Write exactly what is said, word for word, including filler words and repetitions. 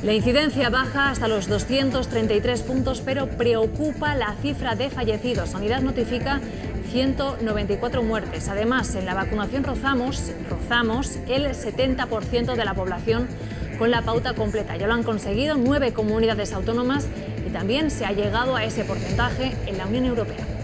La incidencia baja hasta los doscientos treinta y tres puntos, pero preocupa la cifra de fallecidos. Sanidad notifica ciento noventa y cuatro muertes. Además, en la vacunación rozamos, rozamos el setenta por ciento de la población con la pauta completa. Ya lo han conseguido nueve comunidades autónomas y también se ha llegado a ese porcentaje en la Unión Europea.